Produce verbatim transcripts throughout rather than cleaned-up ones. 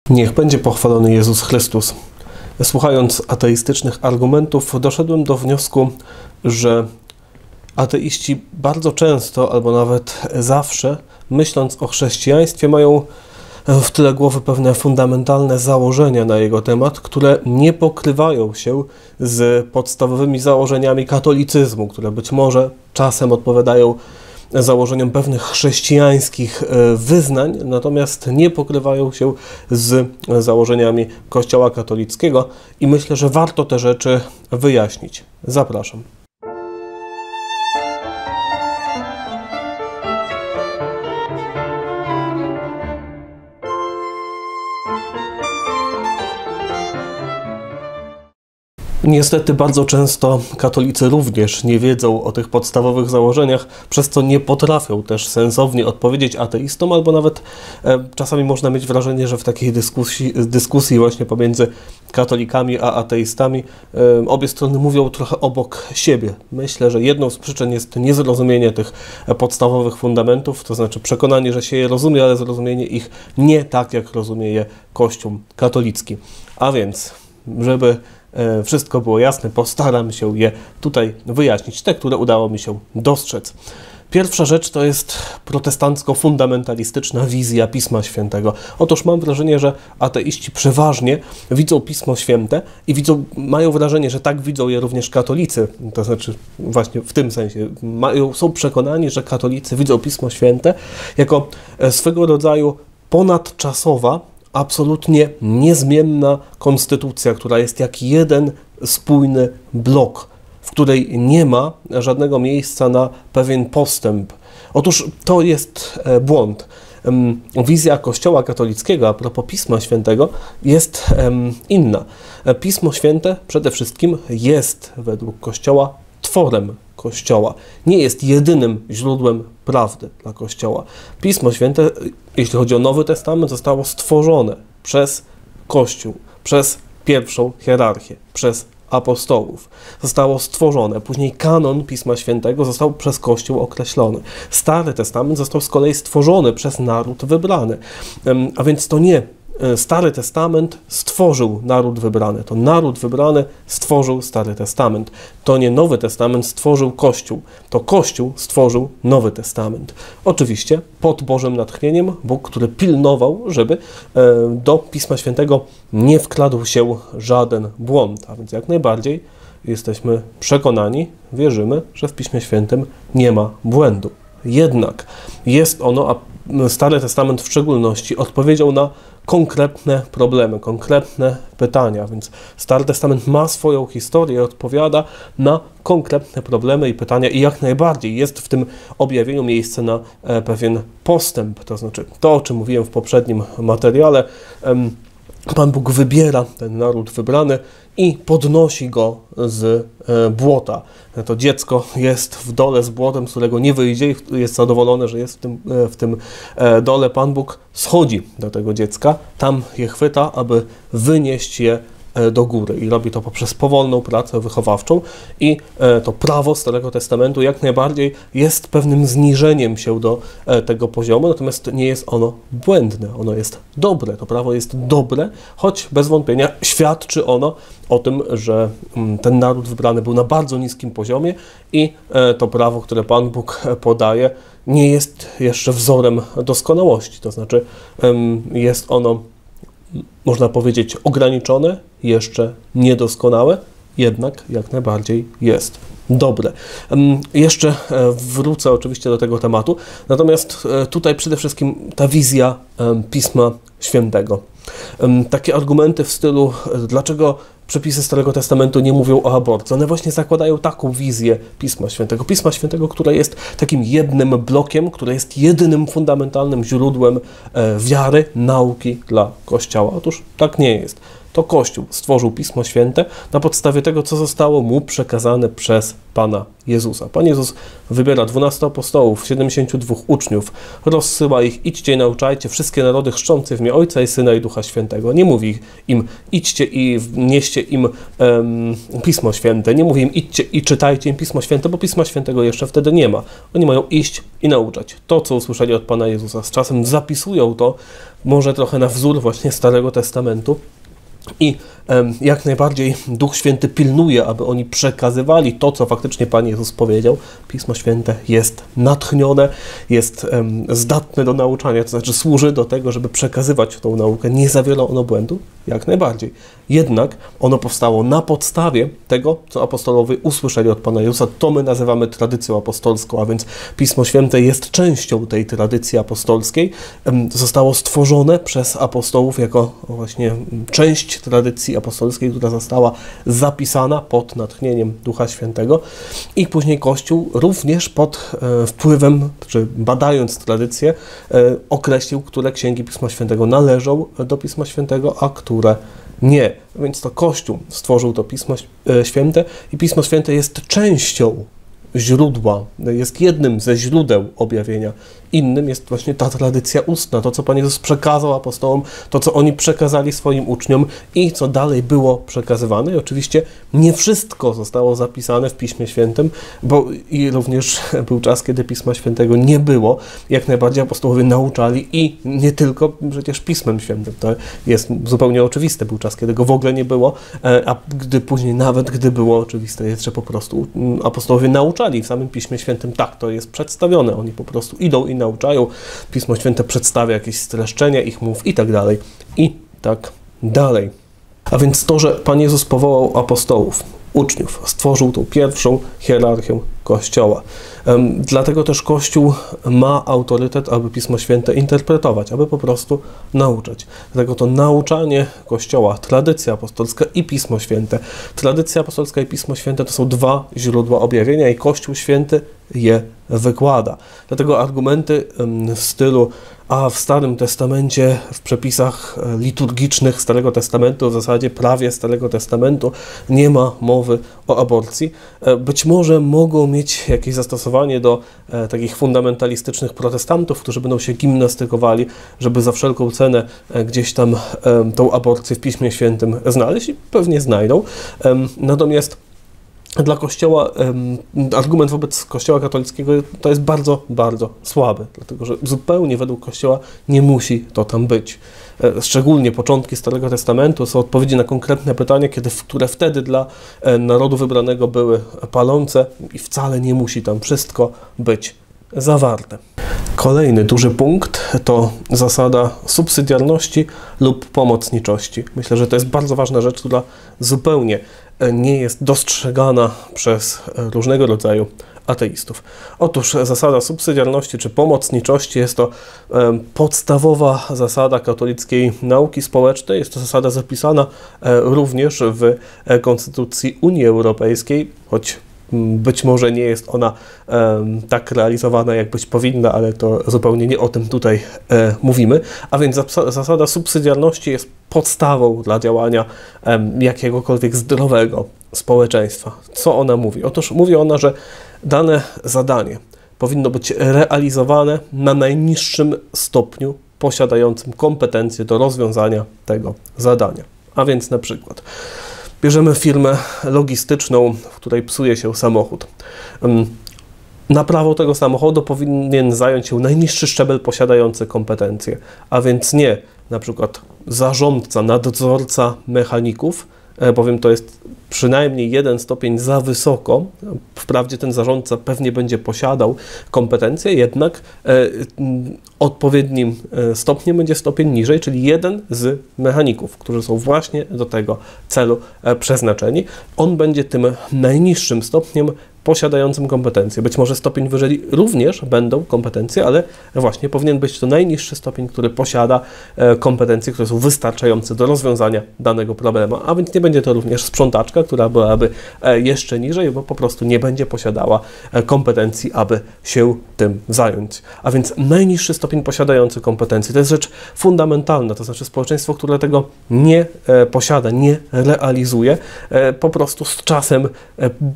Niech będzie pochwalony Jezus Chrystus. Słuchając ateistycznych argumentów, doszedłem do wniosku, że ateiści bardzo często, albo nawet zawsze, myśląc o chrześcijaństwie, mają w tyle głowy pewne fundamentalne założenia na jego temat, które nie pokrywają się z podstawowymi założeniami katolicyzmu, które być może czasem odpowiadają założeniom pewnych chrześcijańskich wyznań, natomiast nie pokrywają się z założeniami Kościoła katolickiego i myślę, że warto te rzeczy wyjaśnić. Zapraszam. Niestety bardzo często katolicy również nie wiedzą o tych podstawowych założeniach, przez co nie potrafią też sensownie odpowiedzieć ateistom, albo nawet e, czasami można mieć wrażenie, że w takiej dyskusji, dyskusji właśnie pomiędzy katolikami a ateistami e, obie strony mówią trochę obok siebie. Myślę, że jedną z przyczyn jest niezrozumienie tych podstawowych fundamentów, to znaczy przekonanie, że się je rozumie, ale zrozumienie ich nie tak, jak rozumie je Kościół katolicki. A więc, żeby wszystko było jasne, postaram się je tutaj wyjaśnić, te, które udało mi się dostrzec. Pierwsza rzecz to jest protestancko-fundamentalistyczna wizja Pisma Świętego. Otóż mam wrażenie, że ateiści przeważnie widzą Pismo Święte i widzą, mają wrażenie, że tak widzą je również katolicy. To znaczy właśnie w tym sensie mają, są przekonani, że katolicy widzą Pismo Święte jako swego rodzaju ponadczasowa, absolutnie niezmienna konstytucja, która jest jak jeden spójny blok, w której nie ma żadnego miejsca na pewien postęp. Otóż to jest błąd. Wizja Kościoła katolickiego a propos Pisma Świętego jest inna. Pismo Święte przede wszystkim jest według Kościoła tworem Kościoła. Nie jest jedynym źródłem prawdy dla Kościoła. Pismo Święte, jeśli chodzi o Nowy Testament, zostało stworzone przez Kościół, przez pierwszą hierarchię, przez apostołów. Zostało stworzone. Później kanon Pisma Świętego został przez Kościół określony. Stary Testament został z kolei stworzony przez naród wybrany. A więc to nie Stary Testament stworzył naród wybrany. To naród wybrany stworzył Stary Testament. To nie Nowy Testament stworzył Kościół. To Kościół stworzył Nowy Testament. Oczywiście pod Bożym natchnieniem Bóg, który pilnował, żeby do Pisma Świętego nie wkradł się żaden błąd. A więc jak najbardziej jesteśmy przekonani, wierzymy, że w Piśmie Świętym nie ma błędu. Jednak jest ono, a Stary Testament w szczególności, odpowiedział na konkretne problemy, konkretne pytania, więc Stary Testament ma swoją historię, odpowiada na konkretne problemy i pytania i jak najbardziej jest w tym objawieniu miejsce na e, pewien postęp, to znaczy to, o czym mówiłem w poprzednim materiale, em, Pan Bóg wybiera ten naród wybrany i podnosi go z e, błota. To dziecko jest w dole z błotem, z którego nie wyjdzie i jest zadowolone, że jest w tym, e, w tym e, dole. Pan Bóg schodzi do tego dziecka, tam je chwyta, aby wynieść je do góry i robi to poprzez powolną pracę wychowawczą i e, to prawo Starego Testamentu jak najbardziej jest pewnym zniżeniem się do e, tego poziomu, natomiast nie jest ono błędne, ono jest dobre, to prawo jest dobre, choć bez wątpienia świadczy ono o tym, że m, ten naród wybrany był na bardzo niskim poziomie i e, to prawo, które Pan Bóg podaje, nie jest jeszcze wzorem doskonałości, to znaczy em, jest ono, można powiedzieć, ograniczone, jeszcze niedoskonałe, jednak jak najbardziej jest dobre. Jeszcze wrócę oczywiście do tego tematu, natomiast tutaj przede wszystkim ta wizja Pisma Świętego. Takie argumenty w stylu, dlaczego przepisy Starego Testamentu nie mówią o aborcji. One właśnie zakładają taką wizję Pisma Świętego. Pisma Świętego, które jest takim jednym blokiem, które jest jedynym fundamentalnym źródłem e, wiary, nauki dla Kościoła. Otóż tak nie jest. To Kościół stworzył Pismo Święte na podstawie tego, co zostało mu przekazane przez Pana Jezusa. Pan Jezus wybiera dwunastu apostołów, siedemdziesięciu dwóch uczniów, rozsyła ich, idźcie i nauczajcie wszystkie narody, chrzczące w imię Ojca i Syna i Ducha Świętego. Nie mówi im, idźcie i nieście głoscie im um, Pismo Święte. Nie mówię im idźcie i czytajcie im Pismo Święte, bo Pisma Świętego jeszcze wtedy nie ma. Oni mają iść i nauczać. To, co usłyszeli od Pana Jezusa. Z czasem zapisują to, może trochę na wzór właśnie Starego Testamentu. I um, jak najbardziej Duch Święty pilnuje, aby oni przekazywali to, co faktycznie Pan Jezus powiedział. Pismo Święte jest natchnione, jest um, zdatne do nauczania, to znaczy służy do tego, żeby przekazywać tą naukę. Nie zawiera ono błędu? Jak najbardziej. Jednak ono powstało na podstawie tego, co apostolowie usłyszeli od Pana Jezusa. To my nazywamy tradycją apostolską, a więc Pismo Święte jest częścią tej tradycji apostolskiej. Um, zostało stworzone przez apostołów jako właśnie część tradycji apostolskiej, która została zapisana pod natchnieniem Ducha Świętego i później Kościół również pod e, wpływem, czy badając tradycję, e, określił, które księgi Pisma Świętego należą do Pisma Świętego, a które nie. Więc to Kościół stworzył to Pismo e, Święte i Pismo Święte jest częścią źródła, jest jednym ze źródeł objawienia. Innym jest właśnie ta tradycja ustna, to, co Pan Jezus przekazał apostołom, to, co oni przekazali swoim uczniom i co dalej było przekazywane. I oczywiście nie wszystko zostało zapisane w Piśmie Świętym, bo i również był czas, kiedy Pisma Świętego nie było. Jak najbardziej apostołowie nauczali i nie tylko przecież Pismem Świętym. To jest zupełnie oczywiste. Był czas, kiedy go w ogóle nie było, a gdy później nawet, gdy było oczywiste, jest, że po prostu apostołowie nauczali w samym Piśmie Świętym. Tak, to jest przedstawione. Oni po prostu idą i nauczają. Pismo Święte przedstawia jakieś streszczenia ich mów i tak dalej, i tak dalej. A więc to, że Pan Jezus powołał apostołów, uczniów, stworzył tą pierwszą hierarchię Kościoła. Um, dlatego też Kościół ma autorytet, aby Pismo Święte interpretować, aby po prostu nauczać. Dlatego to nauczanie Kościoła, tradycja apostolska i Pismo Święte. Tradycja apostolska i Pismo Święte to są dwa źródła objawienia i Kościół Święty je wykłada. Dlatego argumenty um, w stylu a w Starym Testamencie, w przepisach liturgicznych Starego Testamentu, w zasadzie prawie Starego Testamentu nie ma mowy o aborcji. Być może mogą mieć jakieś zastosowanie do e, takich fundamentalistycznych protestantów, którzy będą się gimnastykowali, żeby za wszelką cenę e, gdzieś tam e, tą aborcję w Piśmie Świętym znaleźć i pewnie znajdą. E, natomiast dla Kościoła, argument wobec Kościoła katolickiego to jest bardzo, bardzo słaby, dlatego że zupełnie według Kościoła nie musi to tam być. Szczególnie początki Starego Testamentu są odpowiedzi na konkretne pytania, kiedy, które wtedy dla narodu wybranego były palące i wcale nie musi tam wszystko być zawarte. Kolejny duży punkt to zasada subsydiarności lub pomocniczości. Myślę, że to jest bardzo ważna rzecz, która zupełnie nie jest dostrzegana przez różnego rodzaju ateistów. Otóż zasada subsydiarności czy pomocniczości jest to podstawowa zasada katolickiej nauki społecznej. Jest to zasada zapisana również w Konstytucji Unii Europejskiej, choć być może nie jest ona e, tak realizowana, jak być powinna, ale to zupełnie nie o tym tutaj e, mówimy. A więc zasada subsydiarności jest podstawą dla działania e, jakiegokolwiek zdrowego społeczeństwa. Co ona mówi? Otóż mówi ona, że dane zadanie powinno być realizowane na najniższym stopniu posiadającym kompetencje do rozwiązania tego zadania. A więc na przykład bierzemy firmę logistyczną, w której psuje się samochód. Naprawą tego samochodu powinien zająć się najniższy szczebel posiadający kompetencje, a więc nie na przykład zarządca, nadzorca mechaników, bowiem to jest przynajmniej jeden stopień za wysoko. Wprawdzie ten zarządca pewnie będzie posiadał kompetencje, jednak e, odpowiednim stopniem będzie stopień niżej, czyli jeden z mechaników, którzy są właśnie do tego celu e, przeznaczeni. On będzie tym najniższym stopniem posiadającym kompetencje. Być może stopień wyżej również będą kompetencje, ale właśnie powinien być to najniższy stopień, który posiada kompetencje, które są wystarczające do rozwiązania danego problemu. A więc nie będzie to również sprzątaczka, która byłaby jeszcze niżej, bo po prostu nie będzie posiadała kompetencji, aby się tym zająć. A więc najniższy stopień posiadający kompetencje to jest rzecz fundamentalna, to znaczy społeczeństwo, które tego nie posiada, nie realizuje, po prostu z czasem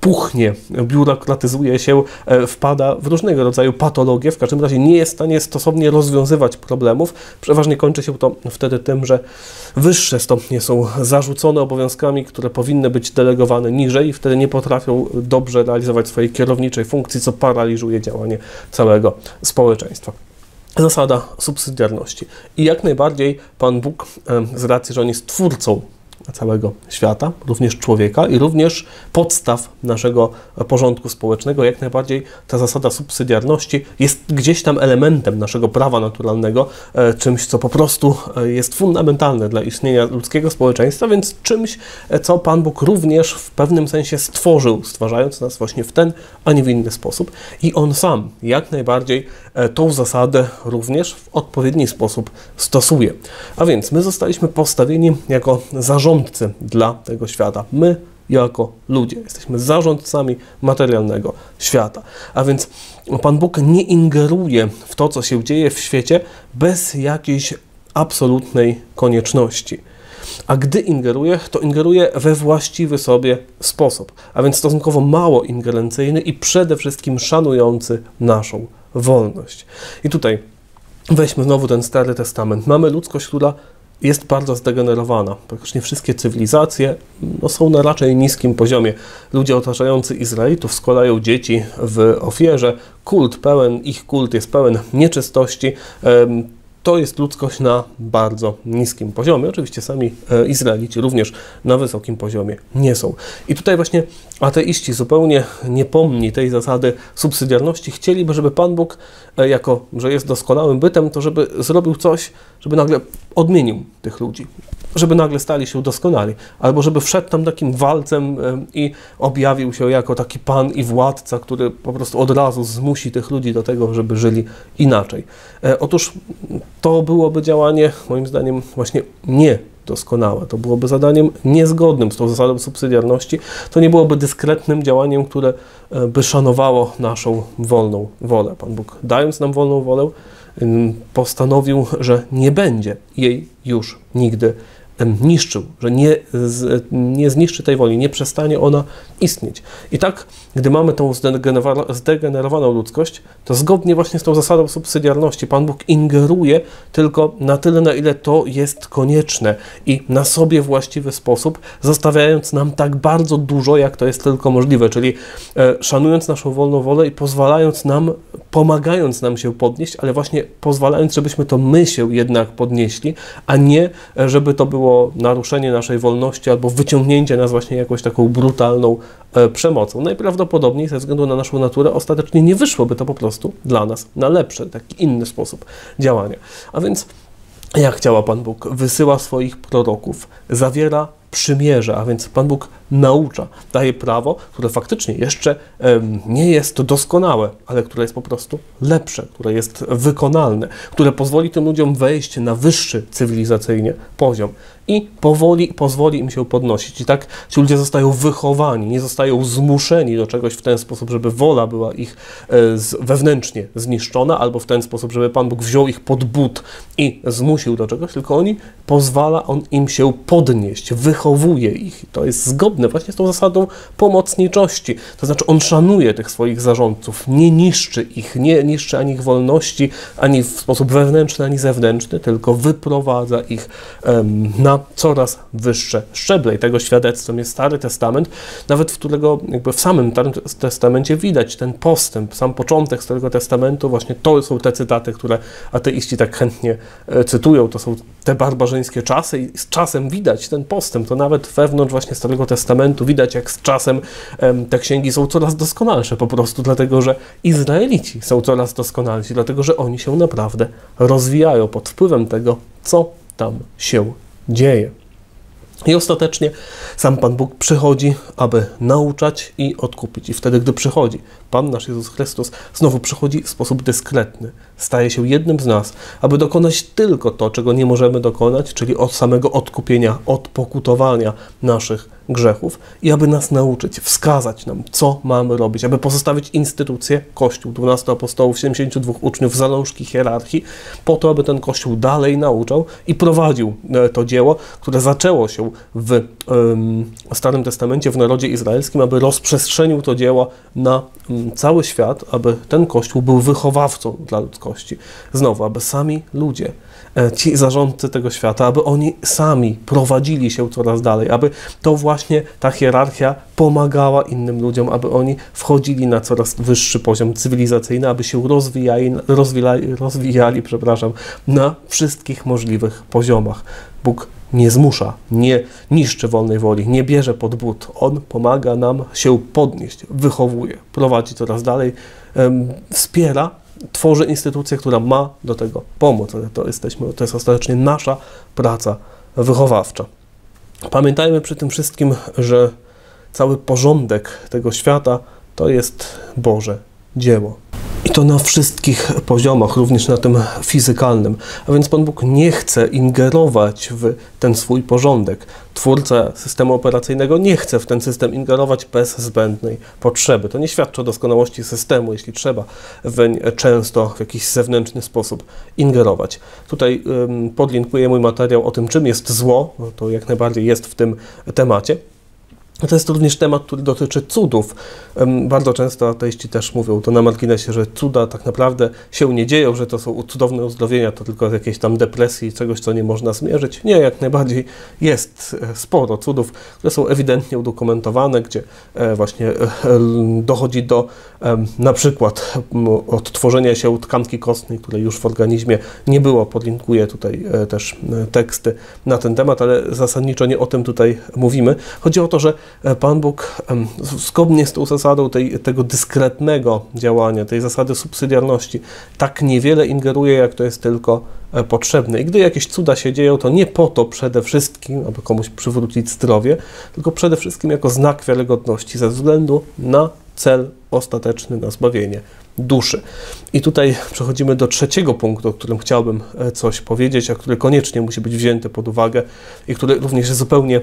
puchnie, biurokratyzuje się, wpada w różnego rodzaju patologie, w każdym razie nie jest w stanie stosownie rozwiązywać problemów. Przeważnie kończy się to wtedy tym, że wyższe stopnie są zarzucone obowiązkami, które powinny być delegowane niżej i wtedy nie potrafią dobrze realizować swojej kierowniczej funkcji, co paraliżuje działanie całego społeczeństwa. Zasada subsydiarności. I jak najbardziej Pan Bóg, z racji, że On jest twórcą całego świata, również człowieka i również podstaw naszego porządku społecznego, jak najbardziej ta zasada subsydiarności jest gdzieś tam elementem naszego prawa naturalnego, czymś, co po prostu jest fundamentalne dla istnienia ludzkiego społeczeństwa, więc czymś, co Pan Bóg również w pewnym sensie stworzył, stwarzając nas właśnie w ten, a nie w inny sposób. I On sam jak najbardziej tą zasadę również w odpowiedni sposób stosuje. A więc my zostaliśmy postawieni jako zarządcy dla tego świata. My jako ludzie jesteśmy zarządcami materialnego świata. A więc Pan Bóg nie ingeruje w to, co się dzieje w świecie bez jakiejś absolutnej konieczności. A gdy ingeruje, to ingeruje we właściwy sobie sposób, a więc stosunkowo mało ingerencyjny i przede wszystkim szanujący naszą wolność. I tutaj weźmy znowu ten Stary Testament. Mamy ludzkość, która jest bardzo zdegenerowana. Praktycznie wszystkie cywilizacje no, są na raczej niskim poziomie. Ludzie otaczający Izraelitów składają dzieci w ofierze. Kult pełen, ich kult jest pełen nieczystości. To jest ludzkość na bardzo niskim poziomie. Oczywiście sami Izraelici również na wysokim poziomie nie są. I tutaj właśnie ateiści zupełnie niepomni tej zasady subsydiarności chcieliby, żeby Pan Bóg, jako że jest doskonałym bytem, to żeby zrobił coś, żeby nagle odmienił tych ludzi, żeby nagle stali się doskonali, albo żeby wszedł tam takim walcem i objawił się jako taki Pan i władca, który po prostu od razu zmusi tych ludzi do tego, żeby żyli inaczej. Otóż to byłoby działanie, moim zdaniem, właśnie niedoskonałe. To byłoby zadaniem niezgodnym z tą zasadą subsydiarności. To nie byłoby dyskretnym działaniem, które by szanowało naszą wolną wolę. Pan Bóg, dając nam wolną wolę, postanowił, że nie będzie jej już nigdy niszczył, że nie, z, nie zniszczy tej woli, nie przestanie ona istnieć. I tak, gdy mamy tą zdegenerowaną ludzkość, to zgodnie właśnie z tą zasadą subsydiarności Pan Bóg ingeruje tylko na tyle, na ile to jest konieczne i na sobie właściwy sposób, zostawiając nam tak bardzo dużo, jak to jest tylko możliwe, czyli e, szanując naszą wolną wolę i pozwalając nam, pomagając nam się podnieść, ale właśnie pozwalając, żebyśmy to my się jednak podnieśli, a nie, żeby to było naruszenie naszej wolności albo wyciągnięcie nas właśnie jakąś taką brutalną e, przemocą. Najprawdopodobniej ze względu na naszą naturę ostatecznie nie wyszłoby to po prostu dla nas na lepszy, taki inny sposób działania. A więc jak działa Pan Bóg? Wysyła swoich proroków, zawiera przymierze, a więc Pan Bóg naucza, daje prawo, które faktycznie jeszcze um, nie jest doskonałe, ale które jest po prostu lepsze, które jest wykonalne, które pozwoli tym ludziom wejść na wyższy cywilizacyjnie poziom i powoli pozwoli im się podnosić. I tak ci ludzie zostają wychowani, nie zostają zmuszeni do czegoś w ten sposób, żeby wola była ich e, z, wewnętrznie zniszczona, albo w ten sposób, żeby Pan Bóg wziął ich pod but i zmusił do czegoś, tylko oni pozwala on im się podnieść, wychowuje ich. I to jest zgodne właśnie z tą zasadą pomocniczości. To znaczy on szanuje tych swoich zarządców, nie niszczy ich, nie niszczy ani ich wolności, ani w sposób wewnętrzny, ani zewnętrzny, tylko wyprowadza ich um, na coraz wyższe szczeble. I tego świadectwem jest Stary Testament, nawet w którego jakby w samym Starym Testamencie widać ten postęp, sam początek Starego Testamentu, właśnie to są te cytaty, które ateiści tak chętnie e, cytują, to są te barbarzyńskie czasy i z czasem widać ten postęp, to nawet wewnątrz właśnie Starego Testamentu widać, jak z czasem em, te księgi są coraz doskonalsze po prostu, dlatego że Izraelici są coraz doskonalsi, dlatego że oni się naprawdę rozwijają pod wpływem tego, co tam się dzieje. I ostatecznie sam Pan Bóg przychodzi, aby nauczać i odkupić. I wtedy, gdy przychodzi, Pan nasz Jezus Chrystus znowu przychodzi w sposób dyskretny. Staje się jednym z nas, aby dokonać tylko to, czego nie możemy dokonać, czyli od samego odkupienia, odpokutowania naszych grzechów i aby nas nauczyć, wskazać nam, co mamy robić, aby pozostawić instytucję, Kościół, dwunastu apostołów, siedemdziesięciu dwóch uczniów, zalążki hierarchii, po to, aby ten Kościół dalej nauczał i prowadził to dzieło, które zaczęło się w um, Starym Testamencie, w narodzie izraelskim, aby rozprzestrzenił to dzieło na um, cały świat, aby ten Kościół był wychowawcą dla ludzkości. Znowu, aby sami ludzie, ci zarządcy tego świata, aby oni sami prowadzili się coraz dalej, aby to właśnie ta hierarchia pomagała innym ludziom, aby oni wchodzili na coraz wyższy poziom cywilizacyjny, aby się rozwijali, rozwijali, rozwijali przepraszam, na wszystkich możliwych poziomach. Bóg nie zmusza, nie niszczy wolnej woli, nie bierze pod but. On pomaga nam się podnieść, wychowuje, prowadzi coraz dalej, um, wspiera, tworzy instytucję, która ma do tego pomóc, ale to, jesteśmy, to jest ostatecznie nasza praca wychowawcza. Pamiętajmy przy tym wszystkim, że cały porządek tego świata to jest Boże dzieło. I to na wszystkich poziomach, również na tym fizykalnym. A więc Pan Bóg nie chce ingerować w ten swój porządek. Twórca systemu operacyjnego nie chce w ten system ingerować bez zbędnej potrzeby. To nie świadczy o doskonałości systemu, jeśli trzeba weń często w jakiś zewnętrzny sposób ingerować. Tutaj ym, podlinkuję mój materiał o tym, czym jest zło. No to jak najbardziej jest w tym temacie. To jest również temat, który dotyczy cudów. Bardzo często ateiści też mówią to na marginesie, że cuda tak naprawdę się nie dzieją, że to są cudowne uzdrowienia, to tylko jakieś tam depresji, czegoś, co nie można zmierzyć. Nie, jak najbardziej jest sporo cudów, które są ewidentnie udokumentowane, gdzie właśnie dochodzi do na przykład odtworzenia się tkanki kostnej, której już w organizmie nie było. Podlinkuję tutaj też teksty na ten temat, ale zasadniczo nie o tym tutaj mówimy. Chodzi o to, że Pan Bóg zgodnie z tą zasadą tej, tego dyskretnego działania, tej zasady subsydiarności, tak niewiele ingeruje, jak to jest tylko potrzebne. I gdy jakieś cuda się dzieją, to nie po to przede wszystkim, aby komuś przywrócić zdrowie, tylko przede wszystkim jako znak wiarygodności, ze względu na cel ostateczny, na zbawienie duszy. I tutaj przechodzimy do trzeciego punktu, o którym chciałbym coś powiedzieć, a który koniecznie musi być wzięty pod uwagę i który również jest zupełnie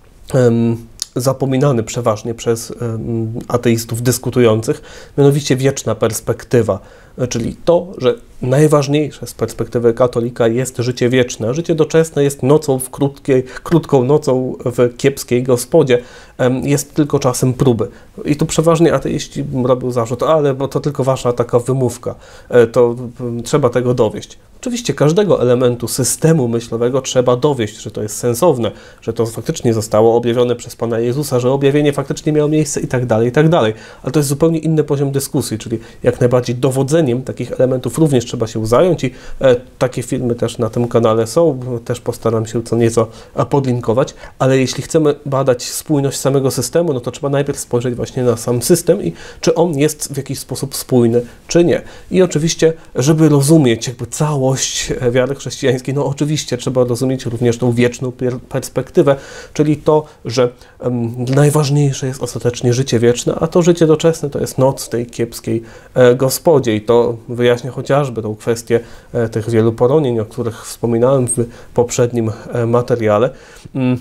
um, zapominany przeważnie przez um, ateistów dyskutujących, mianowicie wieczna perspektywa, czyli to, że najważniejsze z perspektywy katolika jest życie wieczne. Życie doczesne jest nocą w krótkiej, krótką nocą w kiepskiej gospodzie, jest tylko czasem próby. I tu przeważnie ateiści robią zarzut, ale bo to tylko wasza taka wymówka, to trzeba tego dowieść. Oczywiście każdego elementu systemu myślowego trzeba dowieść, że to jest sensowne, że to faktycznie zostało objawione przez Pana Jezusa, że objawienie faktycznie miało miejsce i tak dalej, i tak dalej. Ale to jest zupełnie inny poziom dyskusji, czyli jak najbardziej dowodzeniem takich elementów również trzeba się zająć i e, takie filmy też na tym kanale są, też postaram się co nieco podlinkować, ale jeśli chcemy badać spójność samego systemu, no to trzeba najpierw spojrzeć właśnie na sam system i czy on jest w jakiś sposób spójny, czy nie. I oczywiście, żeby rozumieć jakby całość wiary chrześcijańskiej, no oczywiście trzeba rozumieć również tą wieczną perspektywę, czyli to, że um, najważniejsze jest ostatecznie życie wieczne, a to życie doczesne to jest noc w tej kiepskiej e, gospodzie i to wyjaśnia chociażby tą kwestię e, tych wielu poronień, o których wspominałem w poprzednim e, materiale. Mm.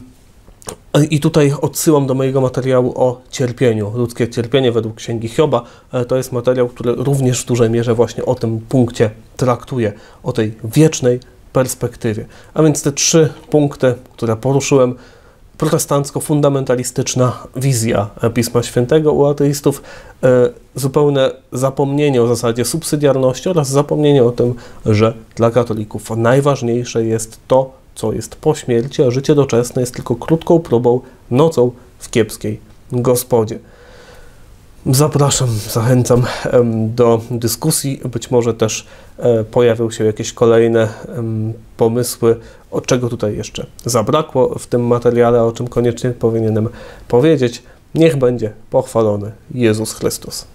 I tutaj odsyłam do mojego materiału o cierpieniu. Ludzkie cierpienie według Księgi Hioba. To jest materiał, który również w dużej mierze właśnie o tym punkcie traktuje, o tej wiecznej perspektywie. A więc te trzy punkty, które poruszyłem, protestancko-fundamentalistyczna wizja Pisma Świętego u ateistów, zupełne zapomnienie o zasadzie subsydiarności oraz zapomnienie o tym, że dla katolików najważniejsze jest to, co jest po śmierci, a życie doczesne jest tylko krótką próbą, nocą w kiepskiej gospodzie. Zapraszam, zachęcam do dyskusji. Być może też pojawią się jakieś kolejne pomysły, o czego tutaj jeszcze zabrakło w tym materiale, o czym koniecznie powinienem powiedzieć. Niech będzie pochwalony Jezus Chrystus.